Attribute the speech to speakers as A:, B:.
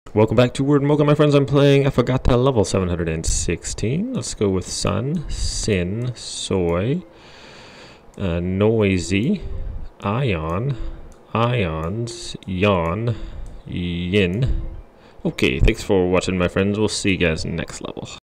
A: Welcome back to Word Mocha, my friends. I'm playing Affogato level 716. Let's go with sun, sin, soy, noisy, ion, ions, yawn, yin. Okay, thanks for watching, my friends. We'll see you guys next level.